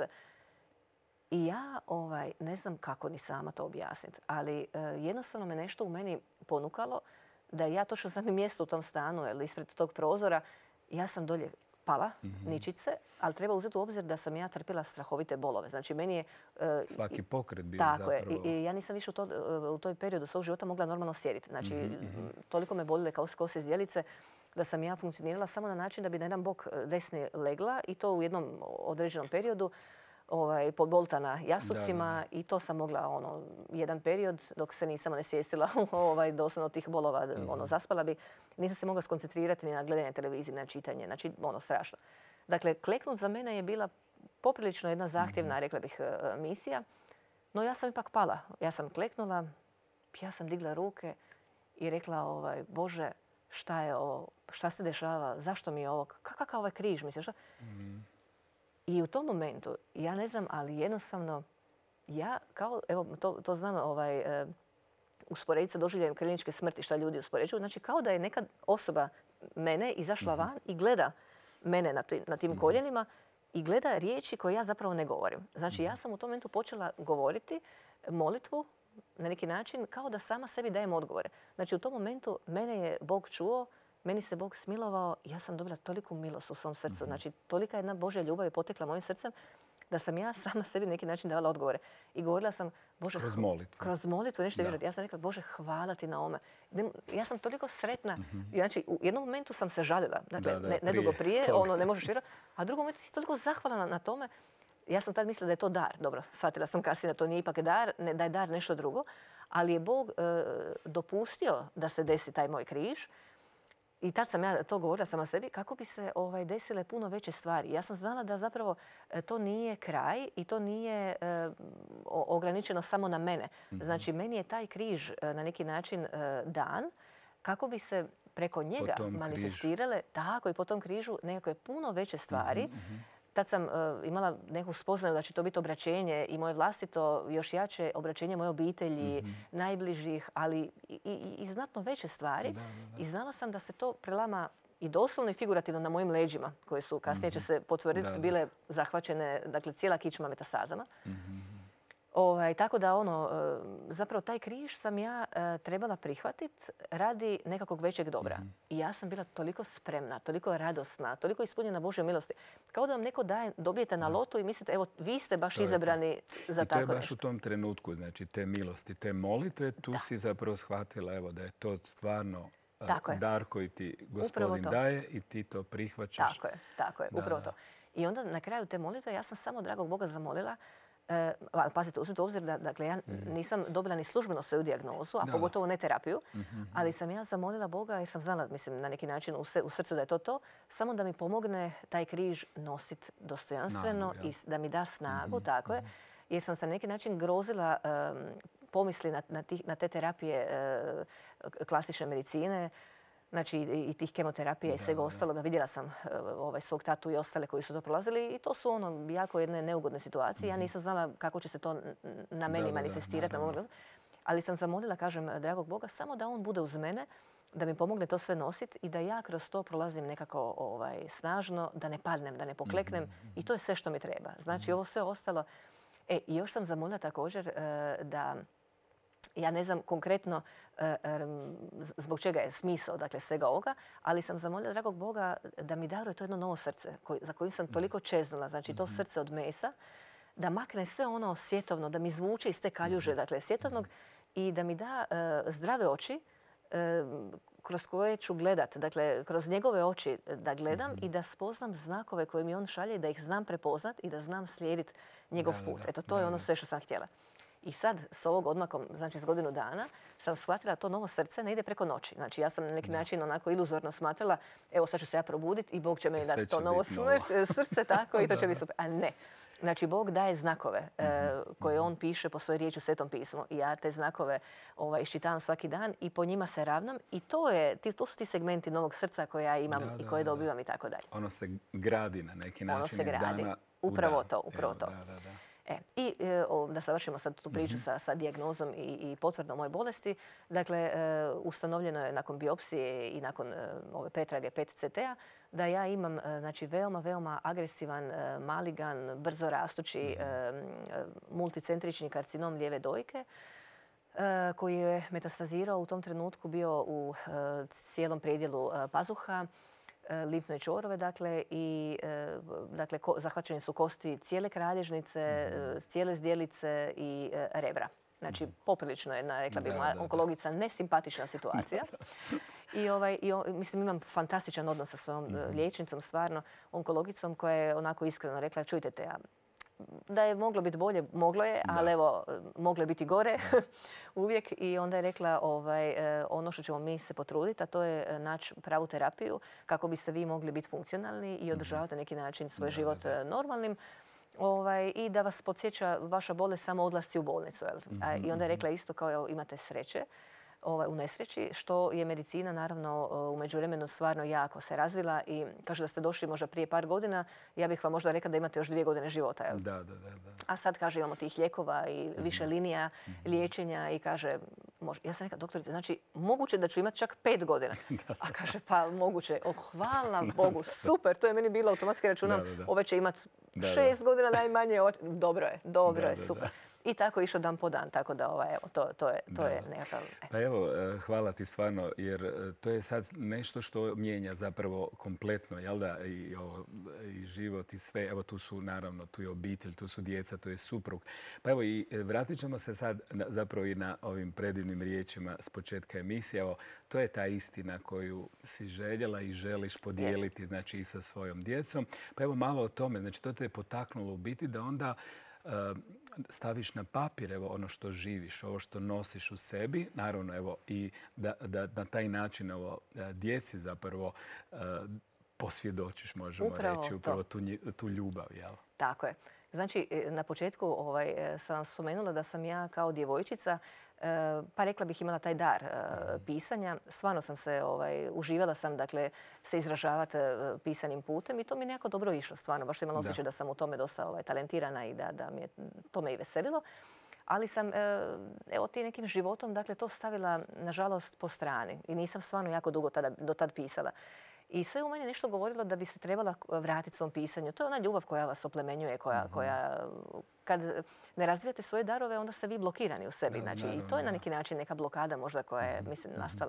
I ja ne znam kako ni sama to objasniti, ali jednostavno me nešto u meni ponukalo da ja točno znam i mjesto u tom stanu ili ispred tog prozora. Ja sam dolje pala, ničice, ali treba uzeti u obzir da sam ja trpila strahovite bolove. Znači, meni je... Svaki pokret bio tako zapravo... Tako je. I ja nisam više u toj periodu svog života mogla normalno sjediti. Znači, toliko me bolile kao kose zdjelice da sam ja funkcionirala samo na način da bi na jedan bok desni legla i to u jednom određenom periodu podboltana jastucima i to sam mogla jedan period dok se nisam onesvijestila doslovno tih bolova, zaspala bi. Nisam se mogla skoncentrirati ni na gledanje televizije, na čitanje, znači strašno. Dakle, kleknut za mene je bila poprilično jedna zahtjevna, rekla bih, misija, no ja sam ipak pala. Ja sam kleknula, ja sam digla ruke i rekla, Bože, šta je ovo, šta se dešava, zašto mi je ovo, kakav ovaj križ, misliš, šta? I u tom momentu, ja ne znam, ali jednostavno, ja kao, evo, to znam usporediti sa doživljajem kliničke smrti, šta ljudi uspoređuju. Znači, kao da je neka osoba mene izašla van i gleda mene na tim koljenima i gleda riječi koje ja zapravo ne govorim. Znači, ja sam u tom momentu počela govoriti molitvu na neki način kao da sama sebi dajem odgovore. Znači, u tom momentu mene je Bog čuo, meni se Bog smilovao i ja sam dobila toliku milost u svom srcu. Znači, tolika jedna Božja ljubav je potekla mojim srcem da sam ja sama sebi na neki način davala odgovore. I govorila sam, Bože, kroz molitvu nešto vjerati. Ja sam rekla, Bože, hvala ti na ome. Ja sam toliko sretna. Znači, u jednom momentu sam se žalila. Dakle, nedugo prije, ne možeš vjerovati. A u drugom momentu si toliko zahvalna na tome. Ja sam tad mislila da je to dar. Dobro, shvatila sam kasnije da to nije ipak dar, da je dar nešto drugo. Ali je Bog dopustio da se desi taj moj križ. I tad sam ja to govorila sama sebi kako bi se desile puno veće stvari. Ja sam znala da zapravo to nije kraj i to nije ograničeno samo na mene. Znači, meni je taj križ na neki način dan kako bi se preko njega manifestirale, tako i po tom križu, nekakve puno veće stvari. Tad sam imala neku spoznaju da će to biti obraćenje i moje vlastito, još jače obraćenje moje obitelji, najbližih, ali i znatno veće stvari. I znala sam da se to prelama i doslovno i figurativno na mojim leđima, koje su kasnije će se potvrditi, bile zahvaćene, dakle, cijela kičma metasazama. Tako da zapravo taj križ sam ja trebala prihvatiti radi nekakvog većeg dobra. I ja sam bila toliko spremna, toliko radosna, toliko ispunjena Božje milosti. Kao da vam neko daje, dobijete na lotu i mislite, evo, vi ste baš izabrani za tako nešto. I to je baš u tom trenutku, znači te milosti, te molitve, tu si zapravo shvatila, evo, da je to stvarno dar koji ti Gospodin daje i ti to prihvaćaš. Tako je, upravo to. I onda na kraju te molitve ja sam samo dragog Boga zamolila. Pazite, uzmite u obzir da dakle, ja nisam dobila ni službeno svoju dijagnozu, a pogotovo ne terapiju, ali sam ja zamolila Boga jer sam znala, mislim, na neki način u srcu da je to, samo da mi pomogne taj križ nositi dostojanstveno i da mi da snagu, tako je, jer sam se na neki način grozila pomisli na te terapije klasične medicine, znači i tih kemoterapija i svega ostaloga. Vidjela sam svog tatu i ostale koji su to prolazili i to su jako jedne neugodne situacije. Ja nisam znala kako će se to na meni manifestirati. Ali sam zamolila, kažem, dragog Boga, samo da on bude uz mene, da mi pomogne to sve nositi i da ja kroz to prolazim nekako snažno, da ne padnem, da ne pokleknem. I to je sve što mi treba. Znači, ovo sve ostalo. I još sam zamolila također da... Ja ne znam konkretno zbog čega je smisao svega ovoga, ali sam zamolila dragog Boga da mi daruje to jedno novo srce za kojim sam toliko čeznula. Znači to srce od mesa, da makne sve ono svjetovno, da mi zvuče iz te kaljuže, dakle svjetovnog, i da mi da zdrave oči kroz koje ću gledat, dakle kroz njegove oči da gledam i da spoznam znakove koje mi on šalje, da ih znam prepoznat i da znam slijedit njegov put. Eto, to je ono sve što sam htjela. I sad, s ovog odmakom, znači s godinu dana, sam shvatila da to novo srce ne ide preko noći. Znači, ja sam na neki način onako iluzorno smatrala, evo sad ću se ja probuditi i Bog će meni dati to novo srce, tako, i to će biti super. A ne. Znači, Bog daje znakove koje on piše po svojoj riječi u Svetom pismu. I ja te znakove iščitavam svaki dan i po njima se ravnam. I to su ti segmenti novog srca koje ja imam i koje dobivam i tako dalje. Ono se gradi na neki način iz dana u dan. Upravo to. I da završimo sad tu priču sa dijagnozom i potvrdom moje bolesti. Dakle, ustanovljeno je nakon biopsije i nakon ove pretrage PET-CT-a da ja imam veoma, veoma agresivan, maligan, brzo rastući multicentrični karcinom lijeve dojke koji je metastazirao u tom trenutku bio u cijelom predjelu pazuha, limfne čvorove, dakle, i zahvaćene su kosti cijele kralježnice, cijele zdjelice i rebra. Znači, poprilično je, rekla bih moja onkologica, nesimpatična situacija. Mislim, imam fantastičan odnos sa svojom liječnicom, stvarno, onkologicom, koja je onako iskreno rekla, čujte te, da je moglo biti bolje, moglo je, ali evo, moglo je biti gore uvijek. I onda je rekla ono što ćemo mi se potruditi, a to je naći pravu terapiju kako biste vi mogli biti funkcionalni i održavati na neki način svoj život normalnim. I da vas podsjeća vaša bolest samo odlasci u bolnicu. I onda je rekla isto kao imate sreće u nesreći, što je medicina naravno u međuvremenu stvarno jako se razvila i kaže da ste došli možda prije par godina, ja bih vam možda rekla da imate još 2 godine života. Jel? Da. A sad kaže imamo tih lijekova i više linija liječenja i kaže, ja sam rekla doktorice, znači moguće da ću imati čak 5 godina. A kaže pa moguće, hvala Bogu, super, to je meni bilo automatski računam, ove će imati 6 godina najmanje, dobro je, super. I tako išao dan po dan, tako da evo, to je nekakav... Pa evo, hvala ti stvarno, jer to je sad nešto što mijenja zapravo kompletno, jel da, i život i sve. Evo tu su naravno, tu je obitelj, tu su djeca, tu je suprug. Pa evo i vratit ćemo se sad zapravo i na ovim predivnim riječima s početka emisije. Evo, to je ta istina koju si željela i želiš podijeliti, znači i sa svojom djecom. Pa evo malo o tome, znači to te je potaknulo u biti da onda staviš na papir evo ono što živiš, ovo što nosiš u sebi, naravno evo i da na taj način evo djeci zapravo posvjedočiš, možemo reći, upravo tu ljubav, jel? Tako je. Znači, na početku sam spomenula da sam ja kao djevojčica, pa rekla bih imala taj dar pisanja. Stvarno sam se, uživala sam, dakle, se izražavati pisanim putem i to mi je nekako dobro išlo, stvarno. Baš sam imala osjećaj da sam u tome dosta talentirana i da to me i veselilo. Ali sam, evo, ti nekim životom, dakle, to stavila, nažalost, po strani. I nisam stvarno jako dugo do tad pisala. I sve u meni nešto govorilo da bi se trebala vratiti svom pisanju. To je ona ljubav koja vas oplemenjuje, koja kad ne razvijate svoje darove, onda ste vi blokirani u sebi. Znači, i to je na neki način neka blokada možda koja je, mislim, nastala.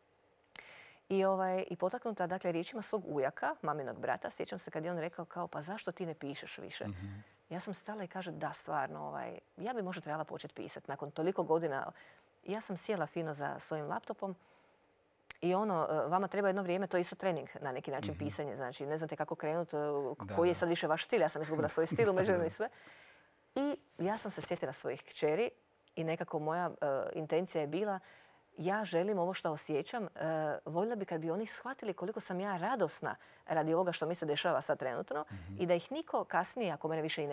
I potaknuta, dakle, riječima svog ujaka, maminog brata, sjećam se kad je on rekao kao, pa zašto ti ne pišeš više? Ja sam stala i kaže, da, stvarno, ja bi možda trebala početi pisati. Nakon toliko godina, ja sam sjela fino za svojim laptopom. I vama treba jedno vrijeme, to je isto trening na neki način pisanje. Znači, ne znate kako krenuti, koji je sad više vaš stil. Ja sam izgubila svoj stil umeđuvremenu i sve. I ja sam se sjetila svojih kćeri i nekako moja intencija je bila ja želim ovo što osjećam. Voljela bi kad bi oni shvatili koliko sam ja radosna radi ovoga što mi se dešava sad trenutno i da ih niko kasnije, ako mene više i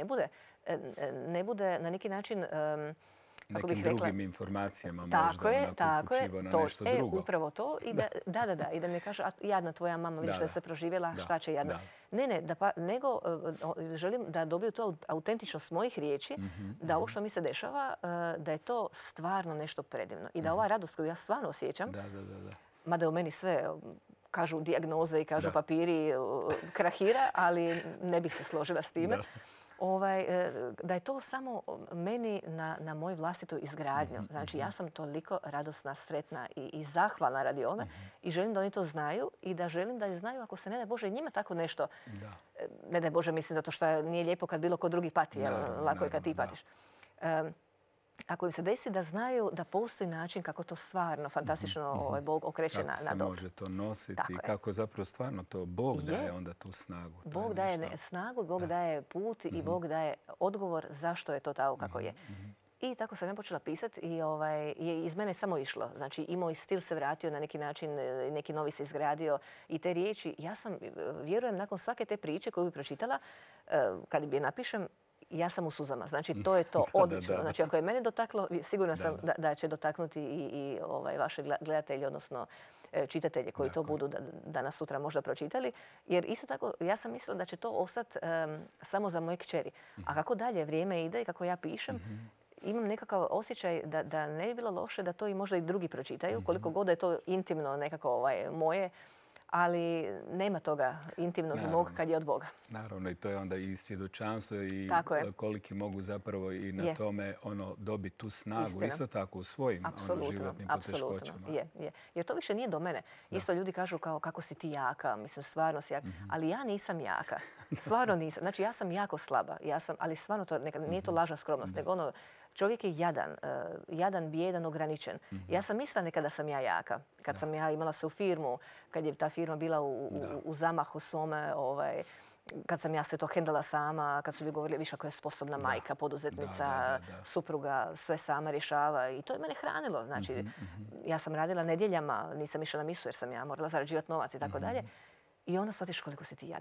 ne bude na neki način... Nekim drugim informacijama možda upućivo na nešto drugo. Upravo to. I da mi kaže, jadna tvoja mama, vidiš da se proživjela, šta će jadna. Ne, nego želim da dobiju to autentičnost mojih riječi, da ovo što mi se dešava, da je to stvarno nešto predivno. I da ova radost koju ja stvarno osjećam, mada je u meni sve, kažu dijagnoze i kažu papiri, krahira, ali ne bih se složila s time. Da je to samo meni na moju vlastitu izgradnju. Znači, ja sam toliko radosna, sretna i zahvalna radi ove i želim da oni to znaju i da želim da znaju ako se ne daj Bože njima tako nešto. Ne daj Bože, mislim, zato što nije lijepo kad bilo ko drugi pati. Lako je kad ti patiš. Ako im se desi da znaju da postoji način kako to stvarno, fantastično Bog okreće na dobro. Kako se može to nositi i kako zapravo stvarno to Bog daje onda tu snagu. Bog daje snagu, Bog daje put i Bog daje odgovor zašto je to tako kako je. I tako sam ja počela pisati i je iz mene samo išlo. Znači i moj stil se vratio na neki način, neki novi se izgradio i te riječi. Ja sam, vjerujem, nakon svake te priče koju bi pročitala, kad bi je napišem, ja sam u suzama. Znači, to je to odlično. Znači, ako je mene dotaklo, sigurna sam da će dotaknuti i vaše gledatelji, odnosno čitatelje koji to budu danas sutra možda pročitali. Jer isto tako, ja sam mislila da će to ostati samo za moje kćeri. A kako dalje vrijeme ide i kako ja pišem, imam nekakav osjećaj da ne bi bilo loše da to i možda i drugi pročitaju, koliko god je to intimno nekako moje, ali nema toga intimnog i mog kad je od Boga. Naravno, i to je onda i svjedočanstvo i koliki mogu zapravo i na tome dobiti tu snagu. Isto tako u svojim životnim poteškoćama. Je. Jer to više nije do mene. Isto ljudi kažu kao kako si ti jaka, mislim stvarno si jaka, ali ja nisam jaka. Stvarno nisam. Znači ja sam jako slaba, ali stvarno to nije to lažna skromnost, nego čovjek je jadan, bijedan, ograničen. Ja sam mislila nekada da sam ja jaka. Kad sam ja imala se u firmu, kad je ta firma bila u zamahu svome, kad sam ja sve to hendala sama, kad su ljudi govorili više ako je sposobna majka, poduzetnica, supruga, sve sama rješava. I to je mene hranilo. Znači, ja sam radila nedjeljama, nisam išla na misu jer sam ja morala zarađivati novac i tako dalje. I onda shvatiš koliko si ti jadan.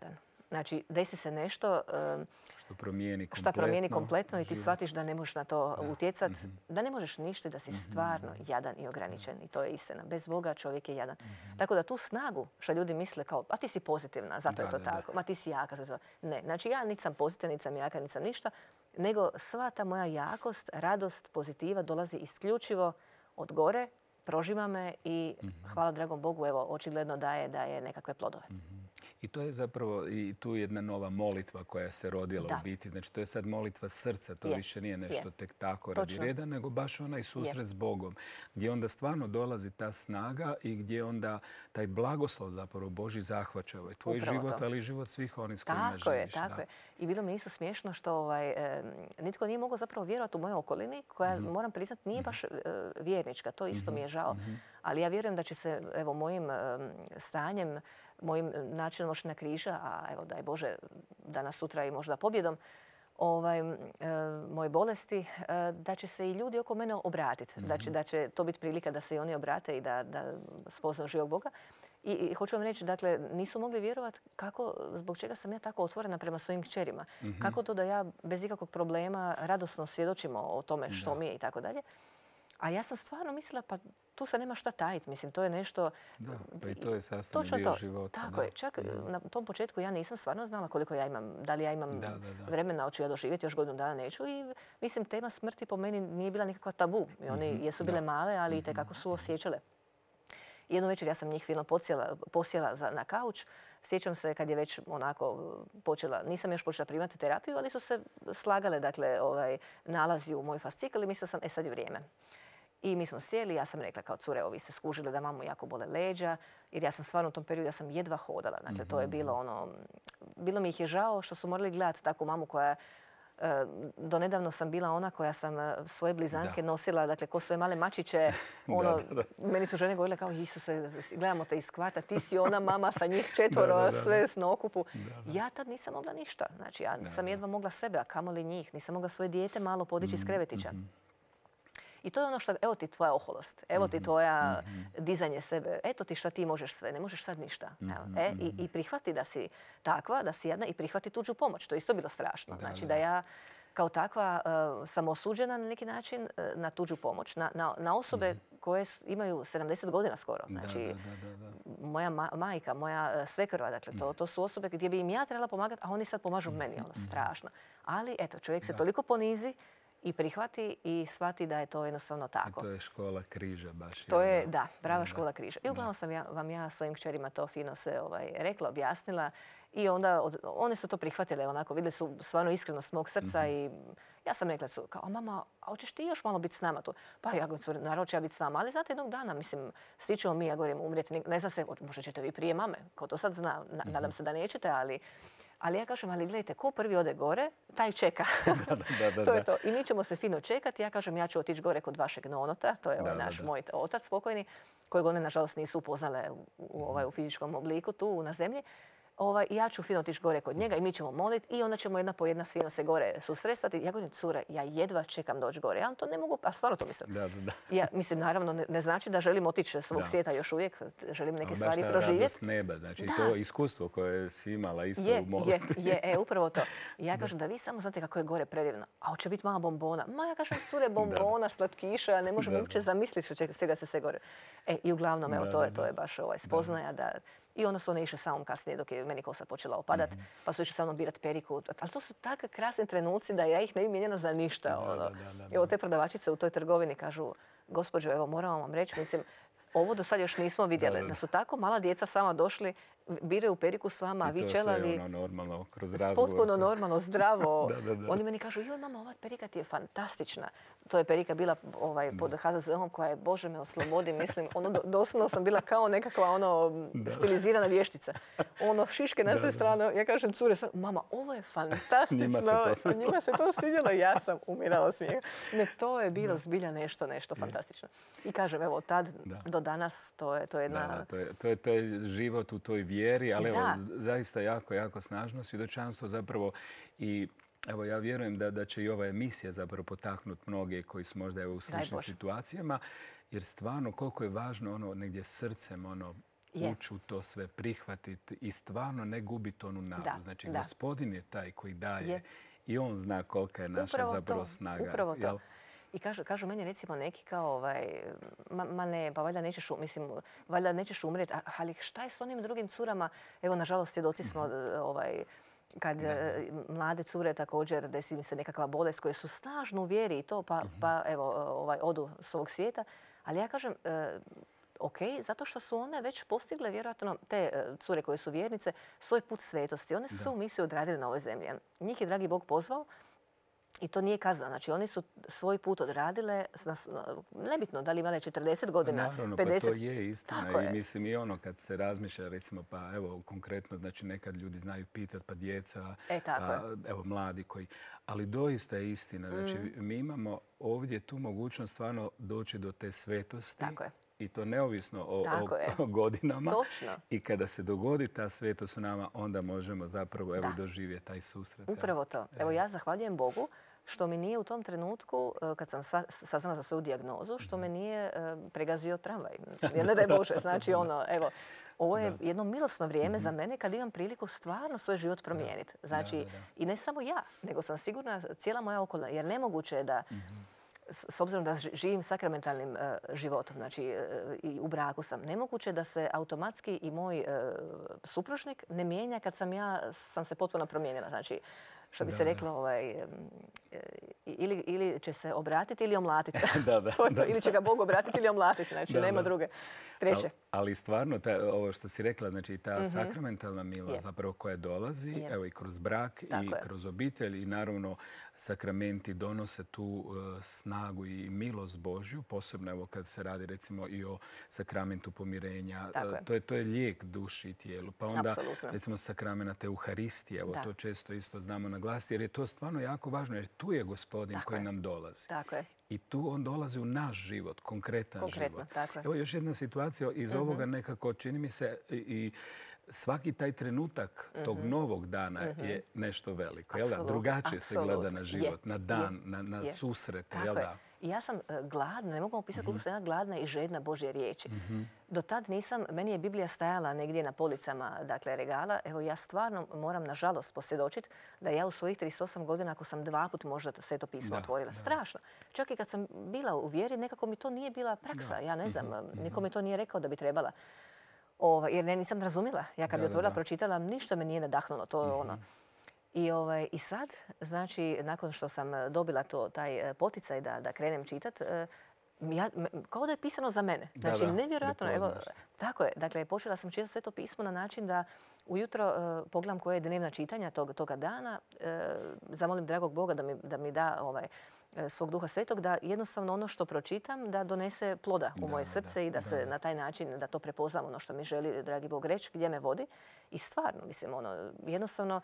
Znači, desi se nešto što promijeni kompletno i ti shvatiš da ne možeš na to utjecati, da ne možeš ništa, da si stvarno jadan i ograničen. I to je istina. Bez Boga čovjek je jadan. Tako da tu snagu što ljudi misle kao, a ti si pozitivna, zato je to tako, ma ti si jaka. Ne, znači ja niti sam pozitivna, niti sam jaka, niti sam ništa, nego sva ta moja jakost, radost, pozitiva dolazi isključivo od gore, prožima me i hvala dragom Bogu, evo, očigledno daje nekakve plodove. I to je zapravo i tu jedna nova molitva koja se rodila u biti. Znači, to je sad molitva srca. To više nije nešto tek tako radi reda, nego baš onaj susret s Bogom. Gdje onda stvarno dolazi ta snaga i gdje onda taj blagoslov zapravo Božji zahvaća ovaj tvoj život, ali i život svih onih s kojima živiš. Tako je. I bilo mi isto smiješno što nitko nije mogao zapravo vjerovati u mojoj okolini, koja, moram priznati, nije baš vjernička. To isto mi je žao. Ali ja vjerujem da će se, evo, mojim stanjem, mojim načinom nošenja križa, a evo daj Bože danas sutra i možda pobjedom moje bolesti, da će se i ljudi oko mene obratiti. Da će to biti prilika da se i oni obrate i da spoznaju živog Boga. I hoću vam reći, dakle, nisu mogli vjerovati zbog čega sam ja tako otvorena prema svojim kćerima. Kako to da ja bez ikakvog problema radosno svjedočimo o tome što mi je i tako dalje. A ja sam stvarno mislila, pa tu se nema šta tajiti. Mislim, to je nešto... Da, pa i to je sastavni dio života. Tako je. Čak na tom početku ja nisam stvarno znala koliko ja imam, da li ja imam vremena, hoću ja doživjeti, još godinu dana neću. I mislim, tema smrti po meni nije bila nikakva tabu. I one jesu bile male, ali i tekako su osjećale. Jednu večer ja sam njih fino posjela na kauč. Sjećam se kad je već onako počela, nisam još počela primati terapiju, ali su se slagale, dakle, nalazi u moj fascikl i mislila sam, sad je vrijeme. I mi smo sjeli, ja sam rekla kao cure, vi ste skužili da mamu jako bole leđa, jer ja sam stvarno u tom periodu, ja sam jedva hodala. Dakle, to je bilo bilo mi ih je žao što su morali gledati takvu mamu koja, donedavno sam bila ona koja sam svoje blizanke nosila, dakle, ko svoje male mačiće. Meni su žene govorile kao, Isuse, gledamo te iz kvarta, ti si ona mama sa njih 4, sve s na okupu. Ja tad nisam mogla ništa. Znači, ja sam jedva mogla sebe, a kamoli njih. Nisam mogla svoje dijete malo podići iz krevetića. I to je ono što, evo ti tvoja oholost, evo ti tvoja dizanje sebe, eto ti šta ti možeš sve, ne možeš sad ništa. I prihvati da si takva, da si jedna i prihvati tuđu pomoć. To je isto bilo strašno. Znači da ja kao takva sam osuđena na neki način na tuđu pomoć, na osobe koje imaju 70 godina skoro. Znači, moja majka, moja svekrva, dakle, to su osobe gdje bi im ja trebala pomagati, a oni sad pomažu meni, strašno. Ali, eto, čovjek se toliko ponizi i prihvati i shvati da je to jednostavno tako. I to je škola križa baš. To je, da, prava škola križa. I uglavnom sam vam ja svojim kćerima to fino se rekla, objasnila i onda one su to prihvatile onako, vidjeli su stvarno iskrenost mog srca i ja sam rekla su kao, mama, a hoćeš ti još malo biti s nama tu? Pa ja govorim, naravno ću ja biti s vama, ali znate jednog dana, mislim, svi ćemo mi, ja govorim, umrijeti, ne zna se, možda ćete vi prije mame, ko to sad zna, nadam se da nećete, ali ja kažem, ali gledajte, ko prvi ode gore, taj čeka. To je to. I mi ćemo se fino čekati. Ja kažem, ja ću otići gore kod vašeg nonota, to je moj otac spokojni, kojeg one, nažalost, nisu upoznale u fizičkom obliku tu na zemlji. I ja ću fino otići gore kod njega i mi ćemo moliti i onda ćemo jedna po jedna fino se gore susrestati. Ja govorim, cure, ja jedva čekam doći gore. Ja to ne mogu, a stvarno to mislim. Ja mislim, naravno, ne znači da želim otići svog svijeta još uvijek. Želim neke stvari proživjeti. Radost neba, znači to iskustvo koje si imala isto u molitvi. Upravo to. Ja kažem da vi samo znate kako je gore predivno. A hoće biti mala bombona. Ma ja kažem, cure, bombona, slatkiša, ne možemo uopće zamisliti čega se sve gore. I uglavnom, evo, to je baš spoznaja da... I onda su one išle sa mnom kasnije dok je meni kosa počela opadati, pa su išli sa mnom birati periku. Ali to su takve krasni trenuci da ja ih ne bi mijenjena za ništa. Evo, te prodavačice u toj trgovini kažu, gospođo, evo, moram vam reći, mislim, ovo do sad još nismo vidjeli. Da su tako mala djeca s vama došli, biraju periku s vama, a vi čelavi... I to sve normalno, kroz razgovor. Potpuno normalno, zdravo. Oni meni kažu, joj mama, ova perika ti je fantastična. To je perika bila pod HZZO-om koja je, Bože me oslobodi, mislim, doslovno sam bila kao nekakva stilizirana vještica. Šiške na sve strane. Ja kažem, cure, mama, ovo je fantastično. Njima se to svidjelo i ja sam umirala smijeha. Ne, to je bilo zbilja nešto fantastično. I kažem, evo, tad do danas to je jedna... To je život u toj vjeri, ali evo, zaista jako snažno svjedočanstvo zapravo i evo, ja vjerujem da će i ova emisija zapravo potaknuti mnoge koji su možda u sličnim situacijama, jer stvarno koliko je važno negdje srcem ući u to sve, prihvatiti i stvarno ne gubiti onu nadu. Znači, Gospodin je taj koji daje i on zna kolika je naša zapravo snaga. Upravo to. I kažu meni recimo neki kao ma ne, pa valjda nećeš, mislim, valjda nećeš umrijeti, ali šta je s onim drugim curama? Evo, nažalost, svjedoci smo kad mlade cure također desi mi se nekakva bolest koje su snažno u vjeri i to, pa evo, odu s ovog svijeta. Ali ja kažem, ok, zato što su one već postigle, vjerojatno, te cure koje su vjernice, svoj put svetosti. One su svoju misiju odradile na ovoj zemlji. Njih je dragi Bog pozvao i to nije kazna. Znači, oni su svoj put odradile, nebitno da li imale 40 godina, naravno, 50. Pa to je istina. I mislim i ono kad se razmišlja, recimo, pa evo konkretno, znači nekad ljudi znaju pitati, pa djeca, pa evo mladi koji... Ali doista je istina. Znači, mi imamo ovdje tu mogućnost stvarno doći do te svetosti. Tako je. I to neovisno o godinama. Točno. I kada se dogodi ta svetost u nama, onda možemo zapravo doživjeti taj susret. Upravo to. Evo, ja zahvaljujem Bogu što mi nije u tom trenutku, kad sam saznala za svoju dijagnozu, što me nije pregazio tramvaj. Jer ne daj Bože, znači ovo je jedno milosno vrijeme za mene kad imam priliku stvarno svoj život promijeniti. Znači, i ne samo ja, nego sam sigurna cijela moja okolina. Jer nemoguće je da, s obzirom da živim sakramentalnim životom, znači i u braku sam, nemoguće da se automatski i moj supružnik ne mijenja kad sam se potpuno promijenila. Znači, što bi se reklo, ili će se obratiti ili omlatiti. Ili će ga Bog obratiti ili omlatiti. Znači, nema druge. Treće. Ali stvarno, ovo što si rekla, znači ta sakramentalna milost zapravo koja dolazi, evo i kroz brak i kroz obitelj i naravno sakramenti donose tu snagu i milost Božju, posebno evo kad se radi recimo i o sakramentu pomirenja. To je lijek duši i tijelu. Pa onda recimo sakramenat Euharistije, evo to često isto znamo naglasiti jer je to stvarno jako važno jer tu je Gospodin koji nam dolazi. Tako je. I tu on dolazi u naš život, konkretan život. Evo još jedna situacija iz ovoga nekako čini mi se i svaki taj trenutak tog novog dana je nešto veliko. Drugačije se gleda na život, na dan, na susrete. I ja sam gladna, ne mogu opisati koliko sam ja gladna i žedna Božje riječi. Do tad nisam, meni je Biblija stajala negdje na policama, dakle regala. Evo ja stvarno moram nažalost posvjedočiti da ja u svojih 38 godina, ako sam 2 put možda Sveto pismo otvorila, strašno. Čak i kad sam bila u vjeri, nekako mi to nije bila praksa. Ja ne znam, niko mi to nije rekao da bi trebala. Jer nisam razumjela. Ja kad bi otvorila, pročitala, ništa me nije nadahnulo. To je ono. I sad, znači, nakon što sam dobila taj poticaj da krenem čitat, kao da je pisano za mene. Znači, nevjerojatno. Evo, tako je. Dakle, počela sam čitati Sveto pismo na način da ujutro pogledam koje je dnevna čitanja toga dana, zamolim dragog Boga da mi da svog Duha Svetog, da jednostavno ono što pročitam da donese ploda u moje srce i da se na taj način, da to prepoznam ono što mi želi dragi Bog reći, gdje me vodi. I stvarno, mislim, jednostavno,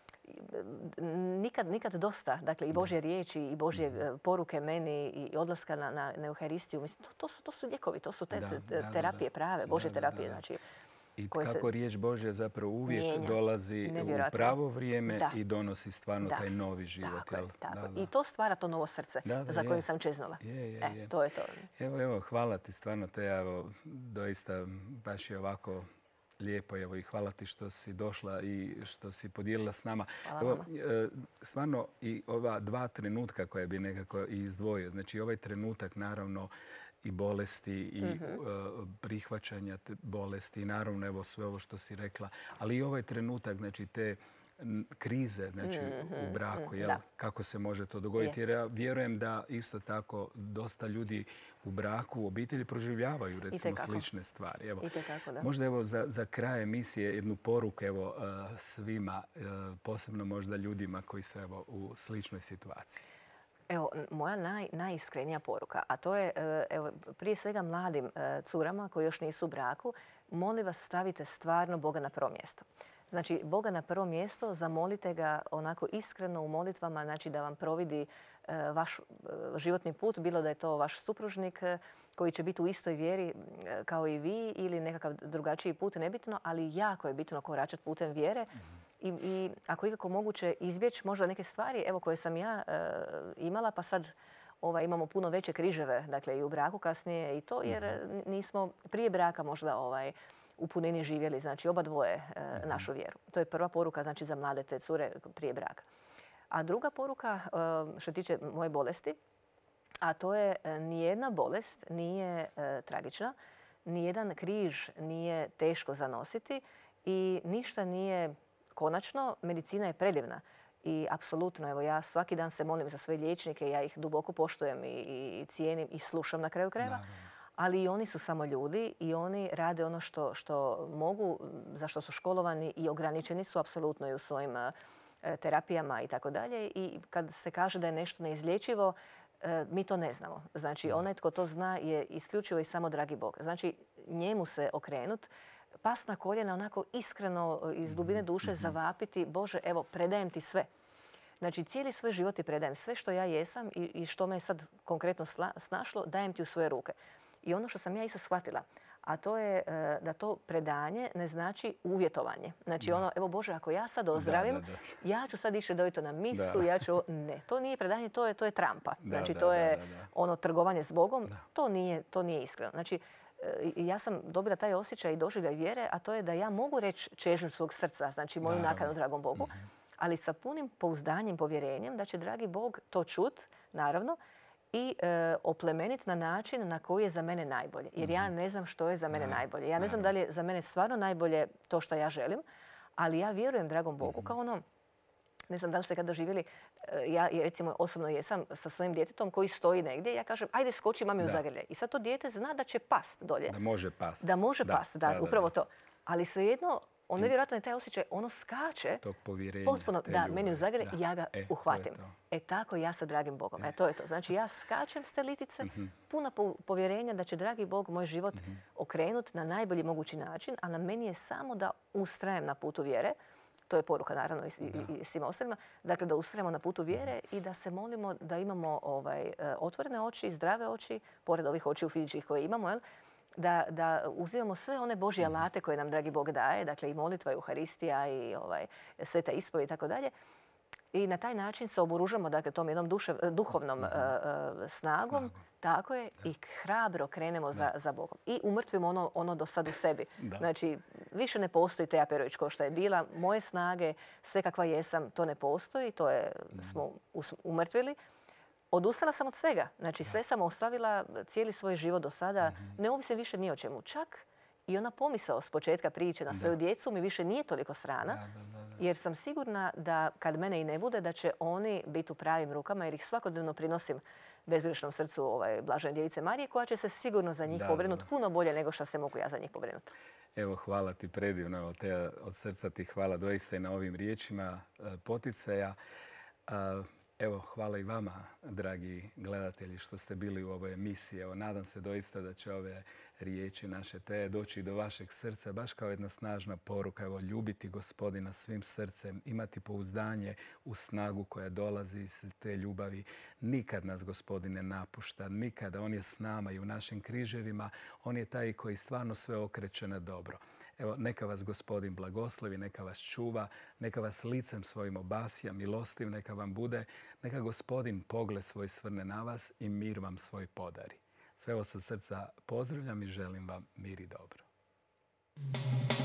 nikad dosta, dakle i Božje riječi i Božje poruke meni i odlaska na Euharistiju. Mislim, to su lijekovi, to su te terapije prave, Božje terapije. Znači, i kako riječ Božja zapravo uvijek dolazi u pravo vrijeme i donosi stvarno taj novi život. Tako. I to stvara to novo srce za kojim sam čeznula. To je to. Evo, hvala ti stvarno te, doista baš je ovako lijepo, evo i hvala ti što si došla i što si podijelila s nama. Evo, stvarno i ova 2 trenutka koje bi nekako izdvojio. Znači ovaj trenutak naravno i bolesti i prihvaćanja bolesti i naravno evo sve ovo što si rekla. Ali i ovaj trenutak, znači te krize znači, u braku, kako se može to dogoditi. Jer ja vjerujem da isto tako dosta ljudi u braku, u obitelji proživljavaju recimo slične stvari. Evo, možda evo za kraj emisije jednu poruku evo, svima, posebno možda ljudima koji su evo, u sličnoj situaciji. Evo, moja najiskrenija poruka, a to je evo, prije svega mladim curama koji još nisu u braku, molim vas stavite stvarno Boga na prvo mjesto. Znači, Boga na prvo mjesto, zamolite ga onako iskreno u molitvama, znači da vam providi vaš životni put, bilo da je to vaš supružnik koji će biti u istoj vjeri kao i vi ili nekakav drugačiji put, nebitno, ali jako je bitno koračati putem vjere i ako ikako moguće izbjeći možda neke stvari evo, koje sam ja imala, pa sad imamo puno veće križeve, dakle i u braku kasnije i to, jer nismo prije braka možda u punini živjeli, znači oba dvoje našu vjeru. To je prva poruka, znači za mlade te cure prije braka. A druga poruka što tiče moje bolesti, a to je nijedna bolest nije tragična, nijedan križ nije teško zanositi i ništa nije konačno. Medicina je predivna i apsolutno, evo ja svaki dan se molim za svoje liječnike, ja ih duboko poštujem i cijenim i slušam na kraju krajeva. Ali i oni su samo ljudi i oni rade ono što mogu, za što su školovani i ograničeni su apsolutno i u svojim terapijama i tako dalje. I kad se kaže da je nešto neizlječivo, mi to ne znamo. Znači, onaj tko to zna je isključivo i samo dragi Bog. Znači, njemu se okrenut, pas na koljena, onako iskreno iz dubine duše zavapiti, Bože, evo, predajem ti sve. Znači, cijeli svoj život ti predajem. Sve što ja jesam i što me sad konkretno snašlo, dajem ti u svoje ruke. I ono što sam ja isto shvatila, a to je da to predanje ne znači uvjetovanje. Znači ono, evo Bože, ako ja sad ozdravim, ja ću sad ići redovito na misu, ja ću... Ne, to nije predanje, to je trampa. Znači to je ono trgovanje s Bogom, to nije iskreno. Znači, ja sam dobila taj osjećaj i doživljaj vjere, a to je da ja mogu reći čežnju svog srca, znači moju nakanu dragom Bogu, ali sa punim pouzdanjem, povjerenjem da će dragi Bog to čut, naravno, i oplemeniti na način na koji je za mene najbolje. Jer ja ne znam što je za mene najbolje. Ja ne znam da li je za mene stvarno najbolje to što ja želim, ali ja vjerujem dragom Bogu kao ono, ne znam da li ste kad doživjeli, ja recimo osobno jesam sa svojim djetetom koji stoji negdje, ja kažem ajde skoči mami u zagrljaj. I sad to dijete zna da će past dolje. Da može past. Da može past, da, upravo to. Ali svejedno, on nevjerojatno je taj osjećaj, ono skače tog povjerenja, potpuno, meni u zagrljaj i ja ga uhvatim. Tako ja sa dragim Bogom. To je to. Znači ja skačem s te litice, puna povjerenja da će dragi Bog moj život okrenut na najbolji mogući način, a na meni je samo da ustrajem na putu vjere. To je poruka naravno i svima ostalima. Dakle, da ustrajemo na putu vjere i da se molimo da imamo otvorene oči, zdrave oči, pored ovih očiju fizičkih koje imamo, da uzimamo sve one Božje alate koje nam dragi Bog daje, dakle i molitva, i Euharistija, i sveta ispovijed i tako dalje. I na taj način se oboružamo, dakle, tom jednom duhovnom snagom, tako je, i hrabro krenemo za Bogom. I umrtvimo ono do sad u sebi. Znači, više ne postoji Teja Perović kao što je bila. Moje snage, sve kakva jesam, to ne postoji, to smo umrtvili. Odustala sam od svega. Znači, sve sam ostavila, cijeli svoj život do sada. Ne ovisim više ni o čemu. Čak i ona pomisao s početka priče na svoju djecu mi više nije toliko strana. Jer sam sigurna da kad mene i ne bude, da će oni biti u pravim rukama, jer ih svakodnevno prinosim bezgrešnom srcu Blažene Djevice Marije, koja će se sigurno za njih pobrinuti puno bolje nego što se mogu ja za njih pobrinuti. Evo, hvala ti predivno. Od srca ti hvala doista i na ovim riječima poticaja. Evo, hvala i vama, dragi gledatelji, što ste bili u ovoj emisiji. Evo, nadam se doista da će ove riječi naše Teje doći do vašeg srca, baš kao jedna snažna poruka. Evo, ljubiti Gospodina svim srcem, imati pouzdanje u snagu koja dolazi iz te ljubavi. Nikad nas Gospodin ne napušta, nikada. On je s nama i u našim križevima. On je taj koji stvarno sve okreće na dobro. Evo, neka vas Gospodin blagoslovi, neka vas čuva, neka vas licem svojim obasja, milostiv neka vam bude, neka Gospodin pogled svoj svrne na vas i mir vam svoj podari. Sve ovo sa srca pozdravljam i želim vam mir i dobro.